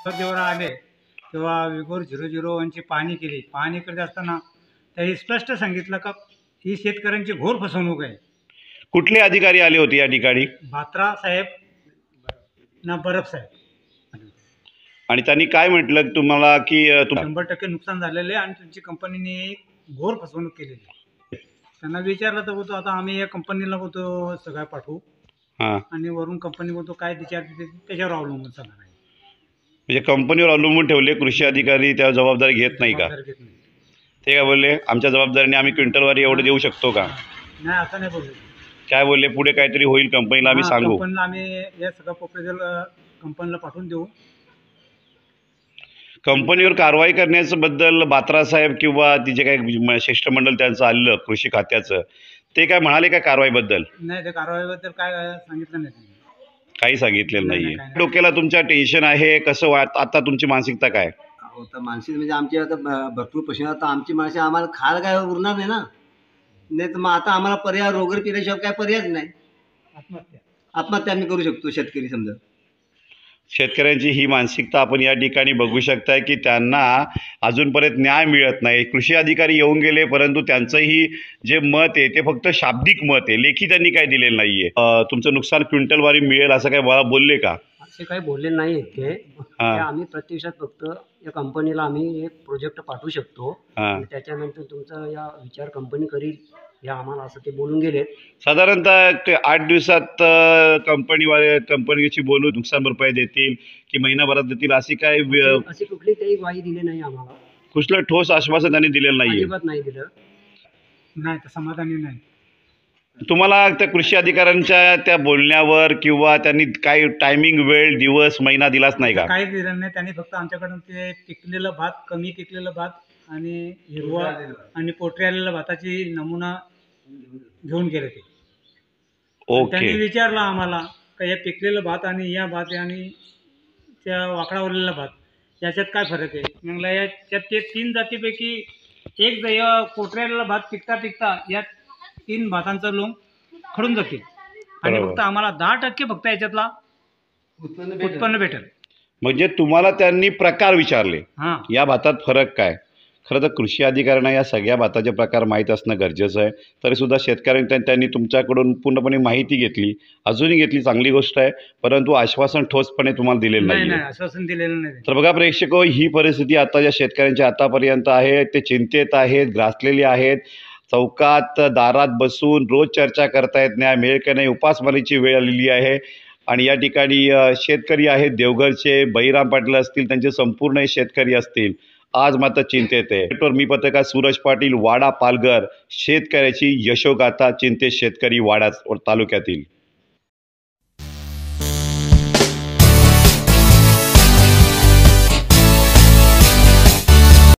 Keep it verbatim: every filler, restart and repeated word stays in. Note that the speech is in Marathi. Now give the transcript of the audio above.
जेव्हा आले तेव्हा विगोर झिरो झिरो वनची पाहणी केली. पाहणी करत असताना त्यांनी स्पष्ट सांगितलं का ही शेतकऱ्यांची घोर फसवणूक आहे. कुठले अधिकारी आले होते या ठिकाणी? बात्रा साहेब ना बरफ साहेब. आणि त्यांनी काय म्हटलं तुम्हाला की शंभर टक्के नुकसान झालेले आणि तुमची कंपनीने घोर फसवणूक केलेली. त्यांना विचारलं तर होतो आता आम्ही या कंपनीला होतो सगळं पाठवू आणि वरून कंपनी होतो काय विचार त्याच्यावर अवलंबून चालणार आहे. म्हणजे कंपनीवर अवलंबून ठेवले कृषी अधिकारी त्या जबाबदारी घेत नाही का? ते काय बोलले आमच्या जबाबदारीने आम्ही क्विंटलवारी एवढं देऊ शकतो का? नाही असं नाही बोलले. काय बोलले पुढे काहीतरी होईल कंपनीला आम्ही सांगू. कंपनीला आम्ही या सगळं प्रपोजल कंपनीला पाठवून देऊ. कंपनीवर कारवाई करण्याचं बद्दल बात्रा साहेब किंवा तिचे काही शिष्टमंडळ त्यांचं आलेलं कृषी खात्याचं ते काय म्हणाले का कारवाईबद्दल? नाही ते कारवाईबद्दल काय सांगितलं नाही. काही सांगितलेलं नाहीये. डोक्याला तुमच्या टेन्शन आहे कसं वाट आता तुमची मानसिकता काय? होता मानसिक म्हणजे आमची आता भरपूर प्रश्न आता आमची माणसं आम्हाला खायला काय उरणार नाही ना. नाही तर मग आता आम्हाला पर्याय रोगर पिल्याशिवाय काय पर्यायच नाही. आत्महत्या आत्महत्या आम्ही करू शकतो शेतकरी. समजा शेतकऱ्यांची ही मानसिकता आपण या ठिकाणी बघू शकताय की त्यांना अजूनपर्यंत न्याय मिळत नाही. कृषी अधिकारी येऊन गेले परंतु त्यांचंही जे मत आहे ते फक्त शाब्दिक मत आहे, लेखी त्यांनी काय दिलेलं नाहीये. तुमचं नुकसान क्विंटलवारी मिळेल असं काय मला बोलले का? असे काही बोलले नाही ते. आम्ही प्रत्यक्षात फक्त या कंपनीला आम्ही एक प्रोजेक्ट पाठवू शकतो आणि त्याच्यानंतर तुमचा या विचार कंपनी करील हे आम्हाला असं ते बोलून गेले. साधारणतः आठ दिवसात कंपनीवाले कंपनीची बोलून नुकसान भरपाई देतील की महिनाभरात देतील अशी काय अशी कुठली काही ग्वाही दिली नाही आम्हाला. कुठलं ठोस आश्वासन त्यांनी दिलेलं नाहीये? अजिबात नाही दिलं. नाही तर समाधानी नाही. तुम्हाला त्या कृषी अधिकाऱ्यांच्या त्या बोलण्यावर किंवा त्यांनी काही टायमिंग वेळ दिवस महिना दिलाच नाही का? काही दिलं नाही. त्यांनी फक्त आमच्याकडून ते पिकलेलं भात कमी पिकलेलं भात आणि हिरवा आणि पोटरी आलेल्या भाताची नमुना घेऊन गेले ते. त्यांनी विचारलं आम्हाला का या पिकलेलं भात आणि या भात आणि त्या वाकडा उरलेला भात याच्यात काय फरक आहे. म्हणलं याच्यात ते तीन जातीपैकी एक पोटरी आलेला भात पिकता पिकता या तीन भातांचा लोंग खडून जातील आणि फक्त आम्हाला दहा टक्के फक्त याच्यातला उत्पन्न भेटेल. म्हणजे तुम्हाला त्यांनी प्रकार विचारले या भातात फरक काय? खरं तर कृषी अधिकाऱ्यांना या सगळ्या भाताचे प्रकार माहीत असणं गरजेचं आहे. तरीसुद्धा शेतकऱ्यांनी त्यांनी तुमच्याकडून पूर्णपणे माहिती घेतली, अजूनही घेतली, चांगली गोष्ट आहे. परंतु आश्वासन ठोसपणे तुम्हाला दिलेलं नाही. आश्वासन दिलेलं नाही. तर बघा प्रेक्षको, ही परिस्थिती आता ज्या शेतकऱ्यांच्या आतापर्यंत आहे ते चिंतेत आहेत, ग्रासलेले आहेत. चौकात दारात बसून रोज चर्चा करतायत न्याय मिळेल का नाही. उपासमारीची वेळ आलेली आहे आणि या ठिकाणी शेतकरी आहेत देवघरचे, बहिराम पाटील असतील, त्यांचे संपूर्ण शेतकरी असतील, आज मात्र चिंतेत आहे. मी पत्रकार सूरज पाटील, वाडा पालघर. शेतकऱ्याची यशोगाथा, चिंतेत शेतकरी वाडा तालुक्यातील.